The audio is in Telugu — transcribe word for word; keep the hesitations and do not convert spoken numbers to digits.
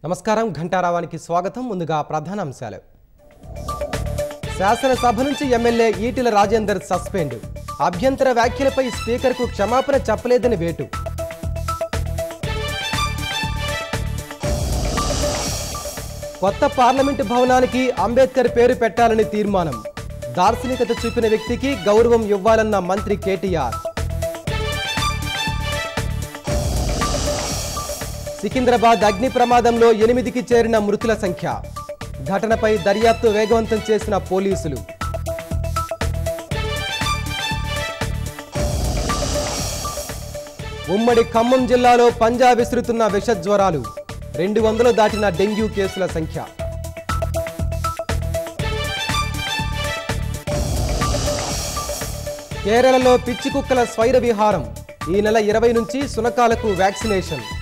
నమస్కారం ఘంటారావానికి స్వాగతం. ముందుగా ప్రధానాంశాలు. శాసనసభ నుంచి ఎమ్మెల్యే ఈటెల రాజేందర్ సస్పెండ్. అభ్యంతర వ్యాఖ్యలపై స్పీకర్కు క్షమాపణ చెప్పలేదని వేటు. కొత్త పార్లమెంటు భవనానికి అంబేద్కర్ పేరు పెట్టాలని తీర్మానం. దార్శనికత చూపిన వ్యక్తికి గౌరవం ఇవ్వాలన్న మంత్రి కేటీఆర్. సికింద్రాబాద్ అగ్ని ప్రమాదంలో ఎనిమిదికి చేరిన మృతుల సంఖ్య. ఘటనపై దర్యాప్తు వేగవంతం చేసిన పోలీసులు. ఉమ్మడి ఖమ్మం జిల్లాలో పంజా విసురుతున్న విషజ్వరాలు. రెండు వందలు దాటిన డెంగ్యూ కేసుల సంఖ్య. కేరళలో పిచ్చి కుక్కల స్వైర విహారం. ఈ నెల ఇరవై నుంచి శునకాలకు వ్యాక్సినేషన్.